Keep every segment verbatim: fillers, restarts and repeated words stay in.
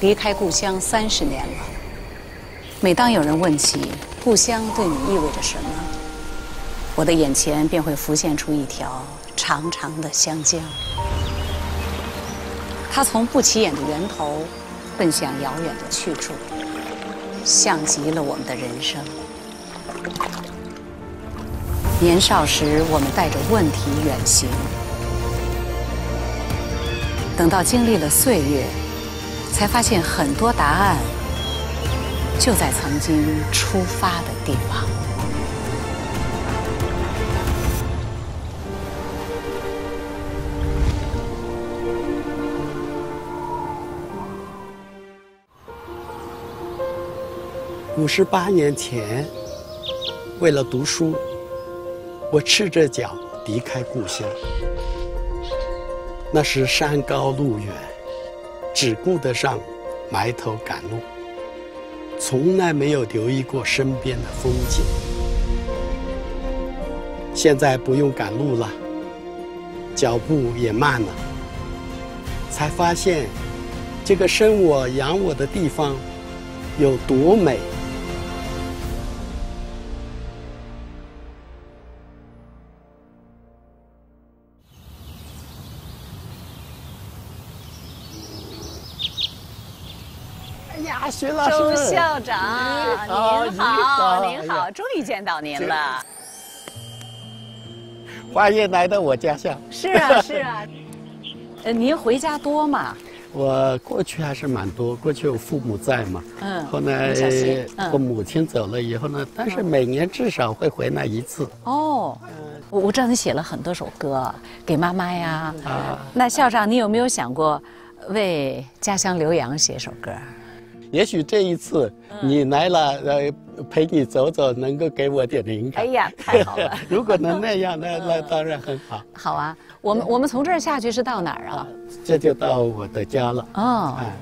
离开故乡三十年了。每当有人问起故乡对你意味着什么，我的眼前便会浮现出一条长长的湘江。它从不起眼的源头，奔向遥远的去处，像极了我们的人生。年少时，我们带着问题远行，等到经历了岁月，才发现很多答案就在曾经出发的地方。 五十八年前，为了读书，我赤着脚离开故乡。那时山高路远，只顾得上埋头赶路，从来没有留意过身边的风景。现在不用赶路了，脚步也慢了，才发现这个生我养我的地方有多美。呀，徐老师， 周校长，您好，您好，终于见到您了。 花叶来到我家乡。 是啊，是啊。呃，您回家多吗？ 我过去还是蛮多，过去有父母在嘛，嗯，后来我母亲走了以后呢，但是每年至少会回来一次。 哦，我我知道你写了很多首歌给妈妈呀。啊，那校长，你有没有想过为家乡浏阳写首歌？ 也许这一次你来了，呃，陪你走走，能够给我点灵感。 哎呀，太好了！ 如果能那样，那那当然很好。 好啊，我们我们从这儿下去是到哪儿啊？ 这就到我的家了。哦。哎，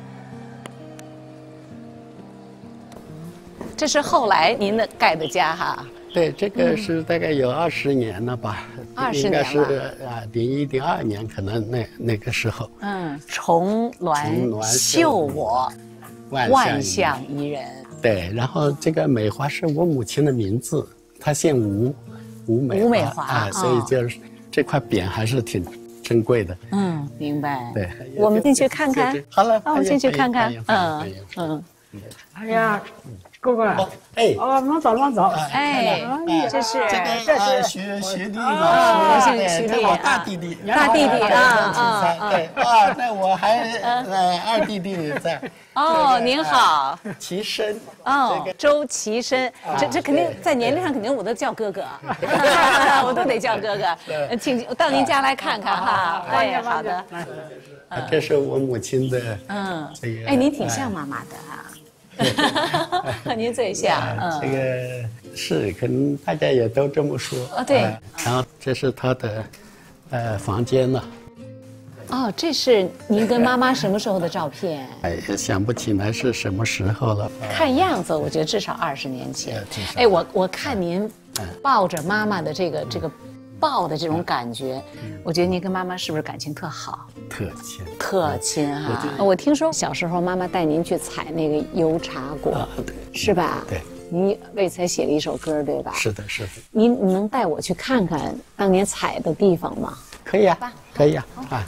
这是后来您的盖的家哈？ 对，这个是大概有二十年了吧？ 二十年了。 应该是啊，零一零二年可能那那个时候。 嗯，重峦绣我。万象宜人。 对，然后这个美华是我母亲的名字，她姓吴，吴美华。 吴美华啊，所以就是这块匾还是挺珍贵的。 嗯，明白。 对， 我们进去看看。 好了， 那我们进去看看。嗯嗯。哎呀，哥哥， 哎， 哦，慢走慢走。 哎，这是这是徐徐丽老师，徐丽， 我大弟弟， 大弟弟啊啊，对啊，那我还呃二弟弟在。 哦，您好， 齐深。 哦，周齐深，这这肯定在年龄上肯定我都叫哥哥，我都得叫哥哥。请到您家来看看哈。哎，好的。 这是我母亲的，嗯，这个。 哎，您挺像妈妈的哈。和您最像， 嗯，这个是，可能大家也都这么说。 哦，对。 然后这是他的，呃，房间了。 哦，这是您跟妈妈什么时候的照片？ 哎，也想不起来是什么时候了。 看样子，我觉得至少二十年前。哎，我我看您抱着妈妈的这个这个抱的这种感觉，我觉得您跟妈妈是不是感情特好？ 特亲， 特亲哈！我听说小时候妈妈带您去采那个油茶果，是吧？ 对， 您为此写了一首歌，对吧？ 是的，是的。 您能带我去看看当年采的地方吗？ 可以啊，可以啊，啊。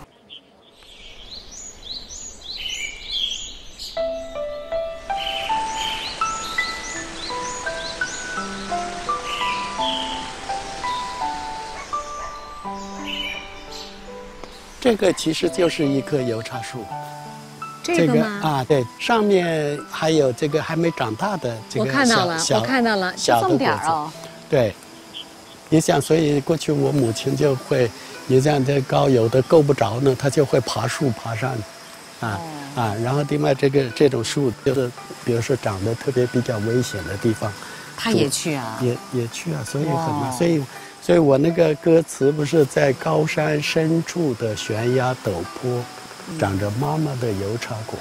这个其实就是一棵油茶树， 这个吗？ 啊，对，上面还有这个还没长大的这个我看到了，我看到了， 小的果子哦。对，你想，所以过去我母亲就会，你这样这高有的够不着呢，她就会爬树爬上，啊啊，然后另外这个这种树就是，比如说长得特别比较危险的地方， 她也去啊， 也也去啊，所以很难，所以。所以我那个歌词不是在高山深处的悬崖陡坡，长着妈妈的油茶果。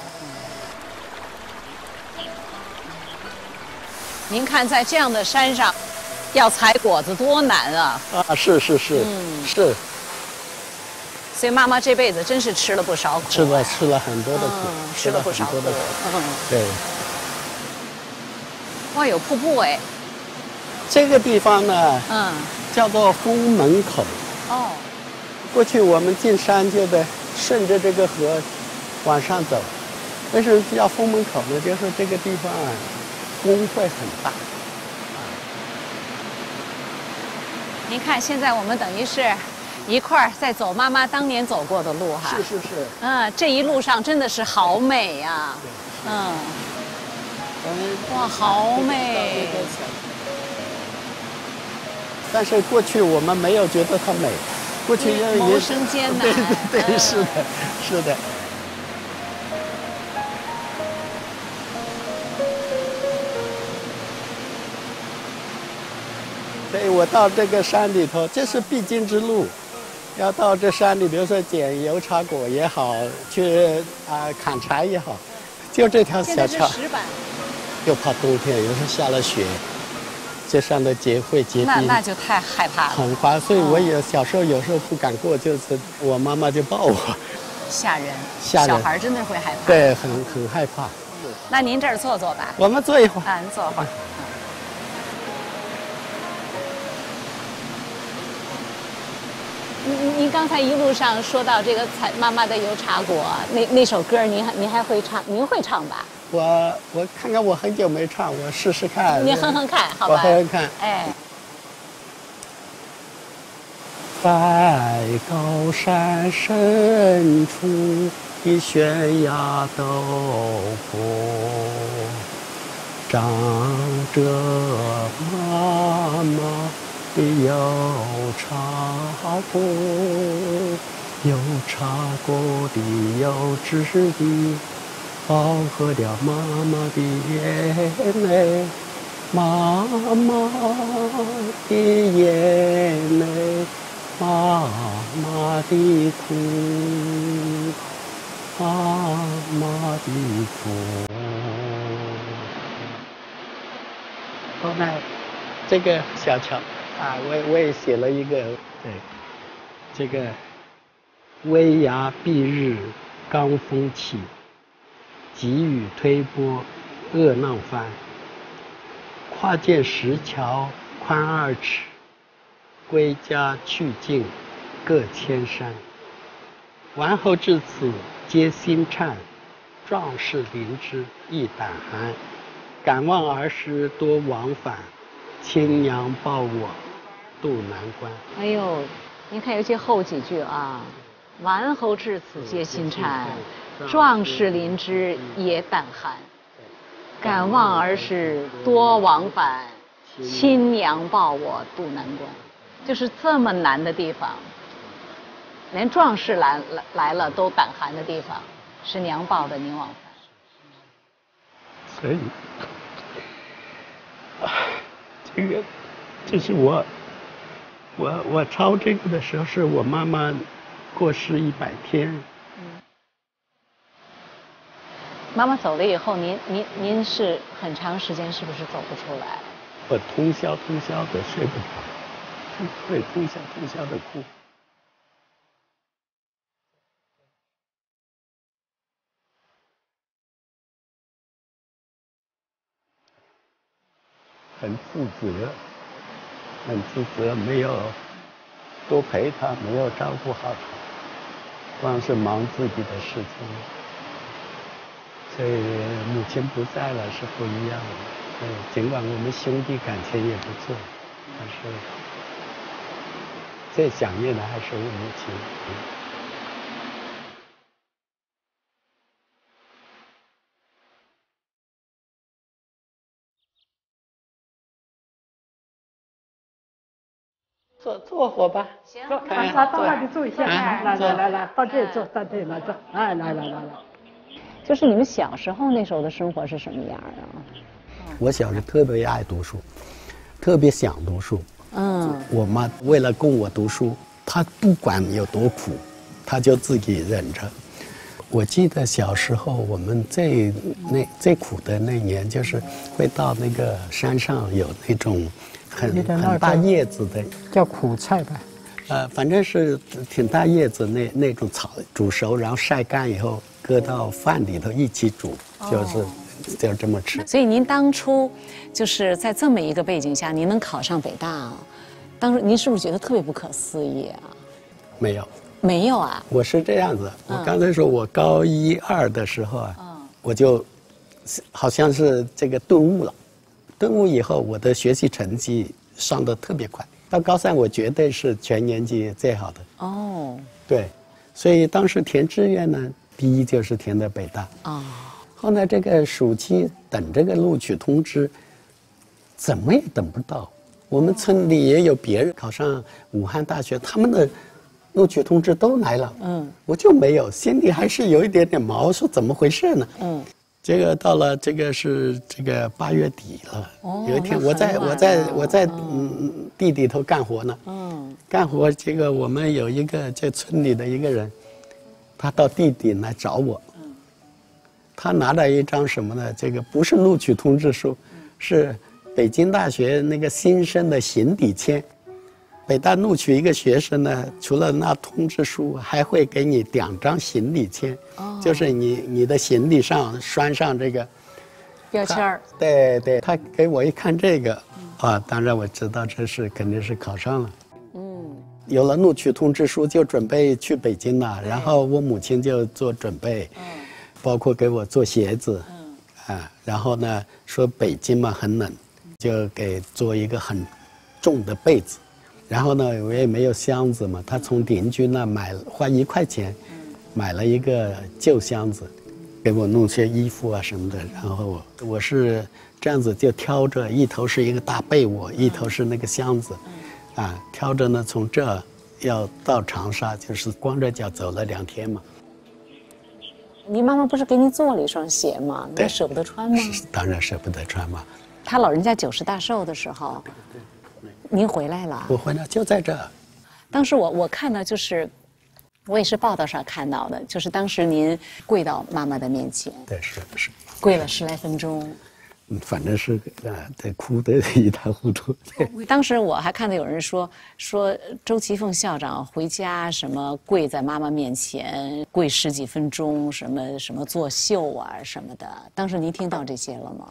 您看，在这样的山上，要采果子多难啊！ 啊，是是是，嗯、是。 所以妈妈这辈子真是吃了不少苦， 吃了吃了很多的苦， 嗯、吃了不少苦。嗯， 对。 哇，有瀑布哎！ 这个地方呢， 嗯， 叫做封门口。 哦。 过去我们进山就得顺着这个河往上走。为什么叫封门口呢？就是这个地方啊，风会很大。 您看，现在我们等于是一块儿在走妈妈当年走过的路哈。 是是是。 嗯，这一路上真的是好美呀、啊。嗯。哇，好美！ 但是过去我们没有觉得它美，过去也谋生艰难。 对对对，是的，是的。所以我到这个山里头，这是必经之路。要到这山里，比如说捡油茶果也好，去啊、呃、砍柴也好，就这条小桥。 石板。 又怕冬天，有时候下了雪，这上的结会结冰， 那那就太害怕了。 很滑，所以我也小时候有时候不敢过，就是我妈妈就抱我。 吓人， 吓人， 小孩真的会害怕。 对，很很害怕。 那您这儿坐坐吧。 我们坐一会儿。 啊，您坐会儿。您您刚才一路上说到这个采妈妈的油茶果，那那首歌您还您还会唱？您会唱吧？ 我我看看，我很久没唱，我试试看。 你哼哼看，好吧？ 我哼哼看。 哎。 在高山深处的悬崖陡坡，长着妈妈的油茶果，油茶果的油脂的饱喝了妈妈的眼泪，妈妈的眼泪，妈妈的苦，妈妈的苦。后来，这个小桥啊，我我也写了一个，对，这个危崖蔽日，罡风起。急雨推波，恶浪翻。跨见石桥宽二尺，归家去尽各千山。顽侯至此皆心颤，壮士临之亦胆寒。敢忘儿时多往返，亲娘抱我渡难关。 哎呦，您看尤其后几句啊，顽侯至此皆心颤。壮士临之也胆寒，敢忘儿时多往返，亲娘抱我渡难关。就是这么难的地方，连壮士来来来了都胆寒的地方，是娘抱着您往返。 所以，这个，这是我，我我抄这个的时候，是我妈妈过世一百天。 妈妈走了以后，您您您是很长时间是不是走不出来？ 我通宵通宵的睡不着，会通宵通宵的哭。很自责，很自责，没有多陪她，没有照顾好她，光是忙自己的事情。所以母亲不在了是不一样的。对，尽管我们兄弟感情也不错，但是最想念的还是我母亲。坐坐会吧。 行， 坐，啊，到那里坐一下。来来来来，到这里坐，到这里来坐。哎，来来来来。 就是你们小时候那时候的生活是什么样啊？ 我小时候特别爱读书，特别想读书。 嗯， 我妈为了供我读书，她不管有多苦，她就自己忍着。我记得小时候我们最那最苦的那年，就是会到那个山上有那种很很大叶子的， 叫苦菜吧。 呃，反正是挺大叶子那那种草，煮熟然后晒干以后搁到饭里头一起煮，就是、哦、就这么吃。 所以您当初就是在这么一个背景下，您能考上北大，当时您是不是觉得特别不可思议啊？ 没有， 没有啊。 我是这样子，我刚才说我高一二的时候啊，嗯、我就好像是这个顿悟了，顿悟以后我的学习成绩上得特别快。到高三，我绝对是全年级最好的哦。对，所以当时填志愿呢，第一就是填的北大啊。哦、后来这个暑期等这个录取通知，怎么也等不到。我们村里也有别人考上武汉大学，他们的录取通知都来了，嗯，我就没有，心里还是有一点点毛，说怎么回事呢？嗯。这个到了这个是这个八月底了，哦、有一天我在我在我在嗯地里头干活呢，嗯，干活这个我们有一个这村里的一个人，他到地里来找我，嗯，他拿了一张什么呢？这个不是录取通知书，是北京大学那个新生的行李签。北大录取一个学生呢，除了那通知书，还会给你两张行李签，哦、就是你你的行李上拴上这个标签儿。 对对，他给我一看这个，嗯、啊，当然我知道这是肯定是考上了。嗯，有了录取通知书，就准备去北京了。然后我母亲就做准备，嗯、包括给我做鞋子，嗯、啊，然后呢说北京嘛很冷，就给做一个很重的被子。然后呢，我也没有箱子嘛，他从邻居那买花一块钱，买了一个旧箱子，给我弄些衣服啊什么的。然后我是这样子就挑着，一头是一个大被窝，一头是那个箱子，啊，挑着呢从这要到长沙，就是光着脚走了两天嘛。 您妈妈不是给你做了一双鞋吗？你舍不得穿吗？ 当然舍不得穿嘛。 他老人家九十大寿的时候。您回来了？ 我回来就在这儿。 当时我我看到就是，我也是报道上看到的，就是当时您跪到妈妈的面前， 对，是是， 跪了十来分钟。 嗯，反正是啊，得哭得一塌糊涂。 当时我还看到有人说说周其凤校长回家什么跪在妈妈面前跪十几分钟，什么什么作秀啊什么的。当时您听到这些了吗？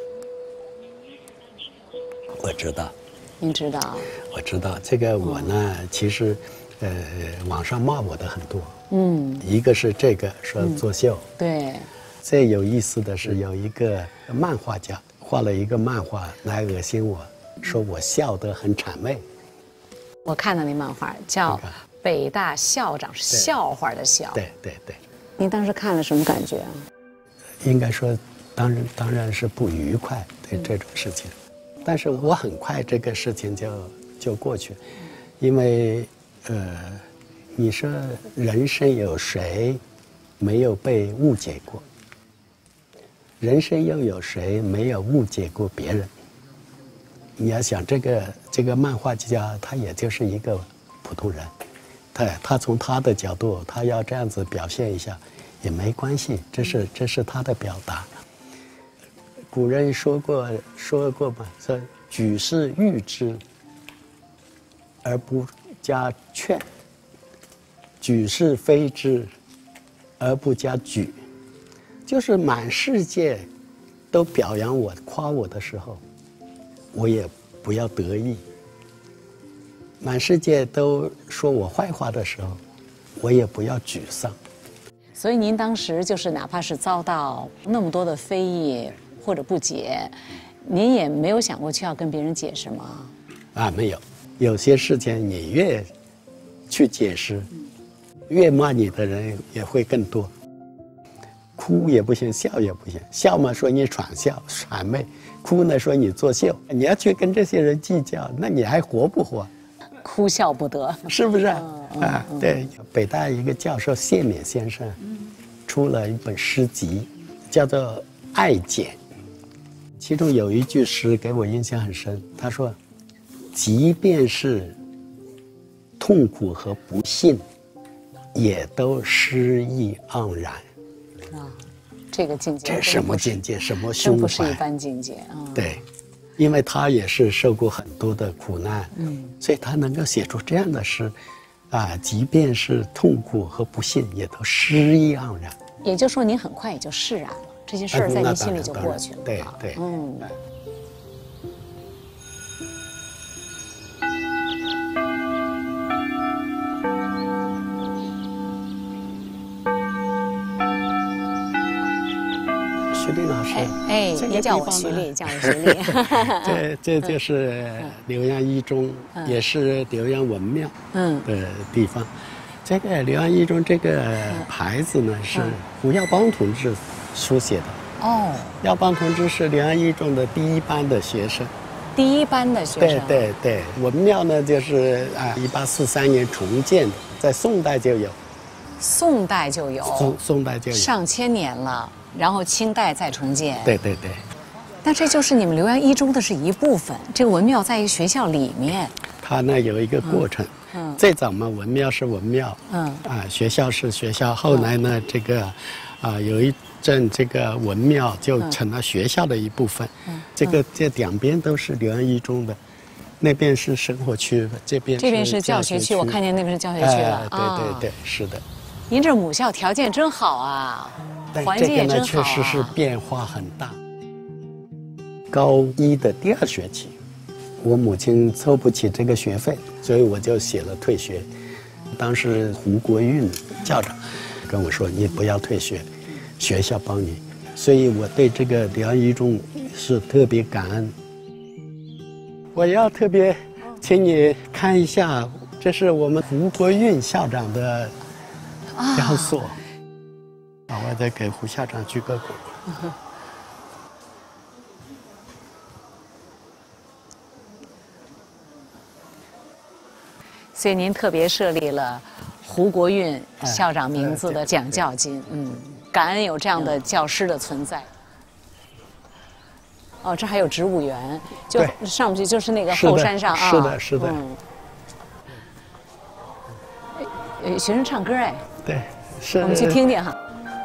我知道。 您知道？ 我知道这个我呢，嗯、其实，呃，网上骂我的很多。嗯，一个是这个说作秀。嗯、 对。 最有意思的是有一个漫画家画了一个漫画来恶心我，说我笑得很谄媚。 我看到那漫画叫《北大校长是笑话的笑》。 对对对。 您当时看了什么感觉啊？ 应该说，当然当然是不愉快，对这种事情。但是我很快这个事情就就过去，因为呃，你说人生有谁没有被误解过？人生又有谁没有误解过别人？你要想这个这个漫画家，他也就是一个普通人，他他从他的角度，他要这样子表现一下也没关系，这是这是他的表达。古人说过说过嘛，说举世誉之而不加劝，举世非之而不加沮。就是满世界都表扬我、夸我的时候，我也不要得意；满世界都说我坏话的时候，我也不要沮丧。 所以您当时就是哪怕是遭到那么多的非议或者不解，您也没有想过去要跟别人解释吗？ 啊，没有。有些事情你越去解释，越骂你的人也会更多。哭也不行，笑也不行。笑嘛说你闯笑、谄媚；哭呢说你作秀。你要去跟这些人计较，那你还活不活？ 哭笑不得， 是不是？嗯、啊，嗯、对。北大一个教授谢冕先生，出了一本诗集，叫做《爱简》。其中有一句诗给我印象很深，他说：“即便是痛苦和不幸，也都诗意盎然。” 啊，这个境界， 这什么境界？什么胸怀？ 不是一般境界啊！ 对， 因为他也是受过很多的苦难，嗯，所以他能够写出这样的诗，啊，即便是痛苦和不幸，也都诗意盎然。 也就是说，您很快也就释然了，这些事儿在您心里就过去了。 对对， 嗯。 徐丽老师， 哎，也叫我徐丽，叫我徐丽。 这这就是浏阳一中，也是浏阳文庙的地方。这个浏阳一中这个牌子呢，是胡耀邦同志书写的。哦，耀邦同志是浏阳一中的第一班的学生。 第一班的学生。 对对对，文庙呢就是啊，一八四三年重建的，在宋代就有。 宋代就有。 宋宋代就有。 上千年了。然后清代再重建， 对对对， 那这就是你们浏阳一中的是一部分。这个文庙在一个学校里面， 它呢有一个过程。嗯，嗯最早嘛，文庙是文庙，嗯啊，学校是学校。后来呢，这个啊有一阵这个文庙就成了学校的一部分。嗯，这个这两边都是浏阳一中的，那边是生活区，这边这边是教学区。我看见那边是教学区了。 对对对，是的。 您这母校条件真好啊！环境也真好啊。 这个呢，确实是变化很大。高一的第二学期，我母亲凑不起这个学费，所以我就写了退学。当时胡国运校长跟我说：“你不要退学，学校帮你。”所以我对这个浏阳一中是特别感恩。我要特别请你看一下，这是我们胡国运校长的雕塑。啊，我再给胡校长鞠个躬。 所以您特别设立了胡国运校长名字的奖教金，嗯，感恩有这样的教师的存在。哦，这还有植物园，就上不去就是那个后山上啊， 是的，是的。 呃，学生唱歌哎， 对，是。 我们去听听哈。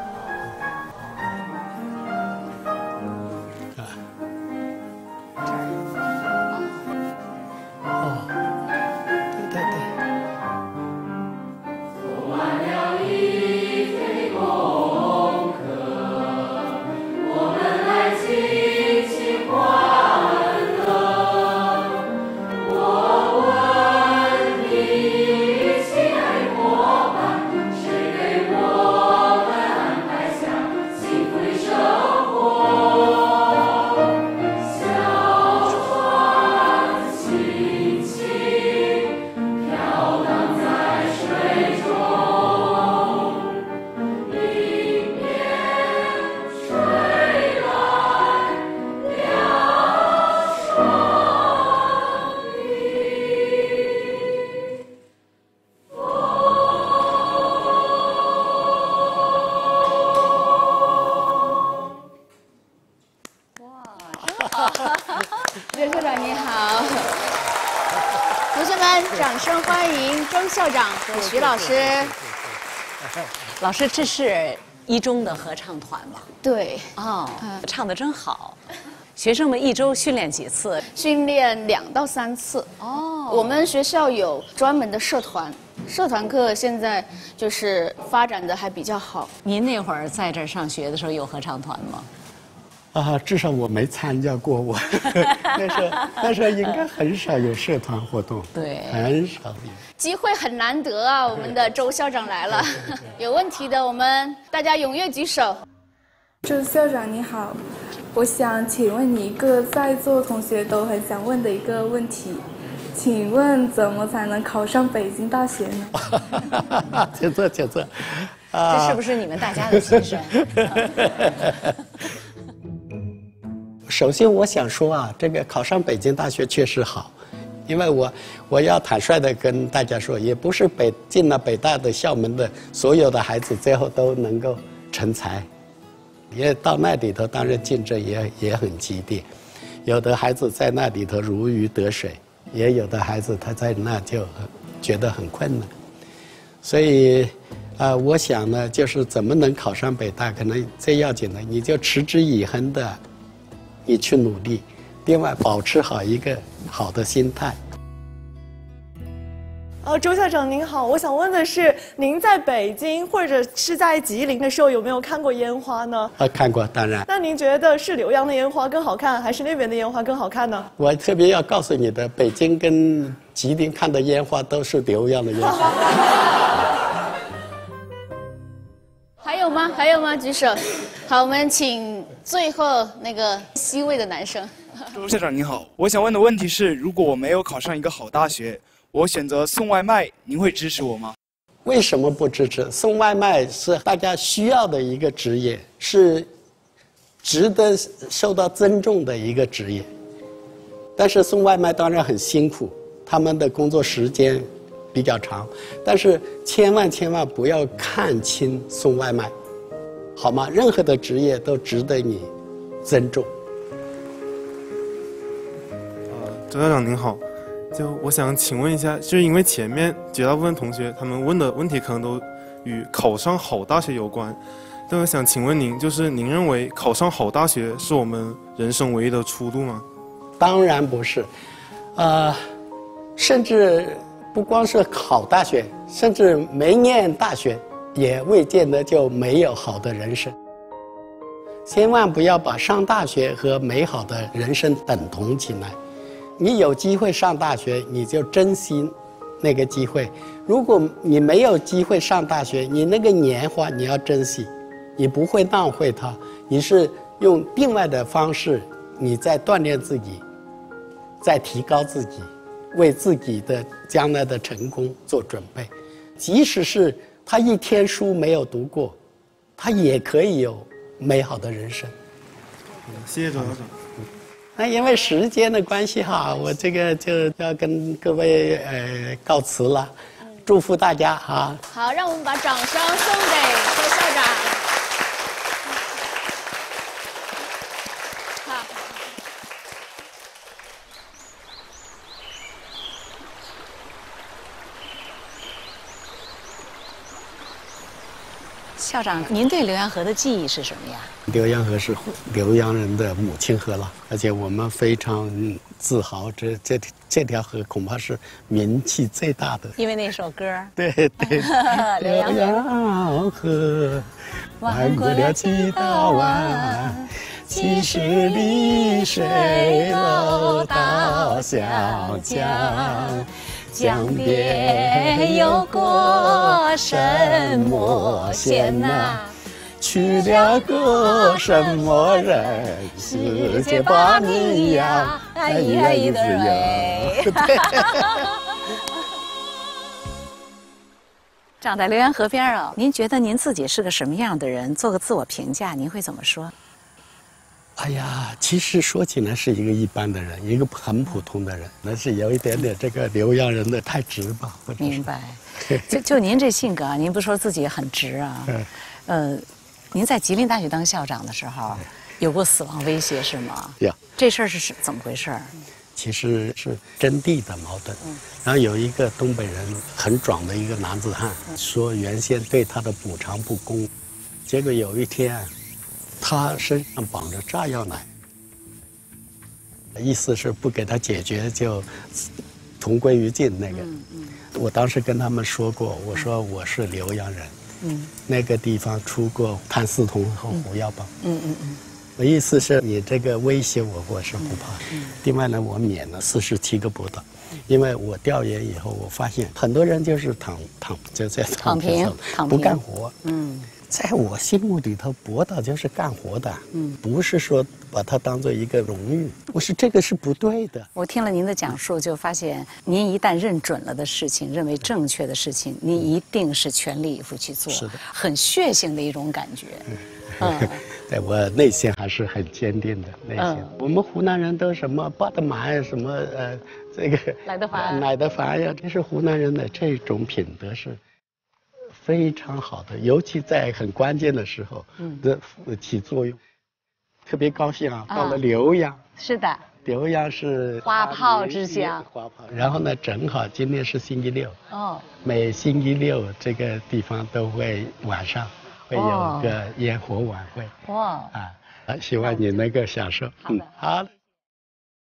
周校长您好，同学们，掌声欢迎周校长和徐老师。 老师，这是一中的合唱团吧？ 对。 哦，唱得真好。学生们一周训练几次？ 训练两到三次。哦。我们学校有专门的社团，社团课现在就是发展的还比较好。 您那会儿在这儿上学的时候有合唱团吗？ 啊，至少我没参加过我，那时候那时候应该很少有社团活动， 对， 很少有。 机会很难得啊！我们的周校长来了，有问题的我们大家踊跃举手。 周校长你好，我想请问你一个在座同学都很想问的一个问题，请问怎么才能考上北京大学呢？ 请坐，请坐。 啊，这是不是你们大家的心声？ 首先，我想说啊，这个考上北京大学确实好，因为我我要坦率地跟大家说，也不是北进了北大的校门的所有的孩子最后都能够成才，也到那里头，当然竞争也也很激烈，有的孩子在那里头如鱼得水，也有的孩子他在那就觉得很困难，所以啊、呃，我想呢，就是怎么能考上北大，可能最要紧的，你就持之以恒的。你去努力， 另外保持好一个好的心态。 呃，周校长您好，我想问的是，您在北京或者是在吉林的时候有没有看过烟花呢？ 啊，看过，当然。 那您觉得是浏阳的烟花更好看，还是那边的烟花更好看呢？ 我特别要告诉你的，北京跟吉林看的烟花都是浏阳的烟花。 还有吗？还有吗？举手。好，我们请最后那个 C 位的男生。 周校长您好，我想问的问题是，如果我没有考上一个好大学，我选择送外卖，您会支持我吗？ 为什么不支持？送外卖是大家需要的一个职业，是值得受到尊重的一个职业。但是送外卖当然很辛苦，他们的工作时间比较长，但是千万千万不要看轻送外卖，好吗？任何的职业都值得你尊重。 呃，周校长您好。就我想请问一下，就是因为前面绝大部分同学他们问的问题可能都与考上好大学有关，但我想请问您，就是您认为考上好大学是我们人生唯一的出路吗？ 当然不是，呃，甚至不光是考大学，甚至没念大学，也未见得就没有好的人生。千万不要把上大学和美好的人生等同起来。你有机会上大学，你就珍惜那个机会；如果你没有机会上大学，你那个年华你要珍惜，你不会浪费它，你是用另外的方式，你在锻炼自己，在提高自己，为自己的将来的成功做准备。即使是他一天书没有读过，他也可以有美好的人生。 谢谢周校长。 那因为时间的关系哈，我这个就要跟各位呃告辞了，祝福大家哈。 好，让我们把掌声送给周校长。好。 校长，您对浏阳河的记忆是什么呀？ 浏阳河是浏阳人的母亲河了，而且我们非常自豪，这这这条河恐怕是名气最大的。 因为那首歌。 对对。 浏阳河，河弯过了几道弯，几十里水流到小江。江边有过什么仙呐？去了个什么人？世界把你呀，哎呀一的人。 长在浏阳河边啊，您觉得您自己是个什么样的人？做个自我评价，您会怎么说？ 哎呀，其实说起来是一个一般的人，一个很普通的人，那是有一点点这个浏阳人的太直吧。 明白。就就您这性格啊，您不说自己很直啊？呃，您在吉林大学当校长的时候，有过死亡威胁是吗？ 有。 这事儿是怎么回事？ 其实是征地的矛盾。嗯。然后有一个东北人很壮的一个男子汉，说原先对他的补偿不公，结果有一天。他身上绑着炸药奶，意思是不给他解决就同归于尽。那个，嗯嗯、我当时跟他们说过，我说我是浏阳人，嗯，那个地方出过谭嗣同和胡耀邦，嗯嗯嗯，我意思是你这个威胁我，我是不怕。嗯嗯、另外呢，我免了四十七个博导，因为我调研以后，我发现很多人就是躺躺就在躺平，躺平不干活，嗯。在我心目里头，博导就是干活的，嗯，不是说把它当做一个荣誉。我说这个是不对的。 我听了您的讲述，就发现您一旦认准了的事情，认为正确的事情，您一定是全力以赴去做，是的，很血性的一种感觉。 嗯，对我内心还是很坚定的内心。嗯、我们湖南人都什么巴德满什么呃，这个赖德凡， 赖德凡呀，这是湖南人的这种品德是。非常好的，尤其在很关键的时候，嗯，的起作用，特别高兴啊！到了浏阳， 是的， 浏阳是花炮之乡， 花炮。然后呢，正好今天是星期六，哦，每星期六这个地方都会晚上会有个烟火晚会，哇，啊，希望你能够享受。 好的， 好的。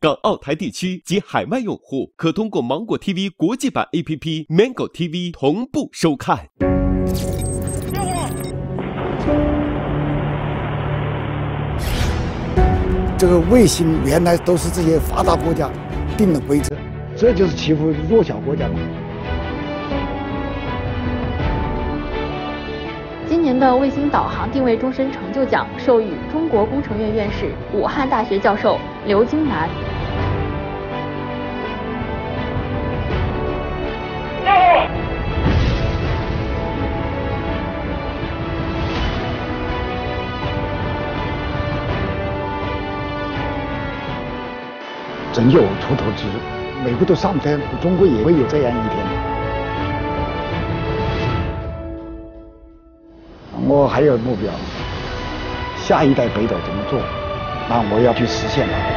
港澳台地区及海外用户可通过芒果 T V 国际版 A P P Mango T V 同步收看。 这个卫星原来都是这些发达国家定的规则，这就是欺负弱小国家嘛。 今年的卫星导航定位终身成就奖授予中国工程院院士、武汉大学教授刘京南。 真有出头之日，美国都上天，中国也会有这样一天。我还有目标，下一代北斗怎么做，那我要去实现它。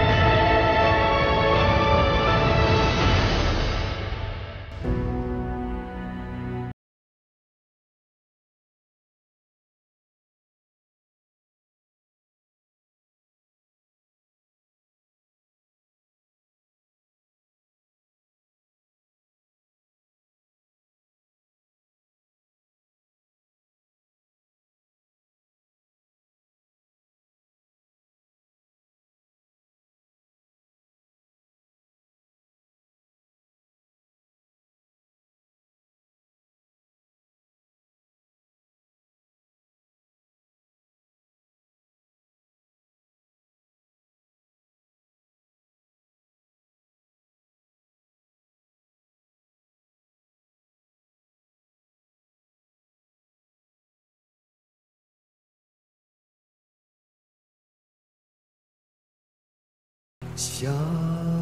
下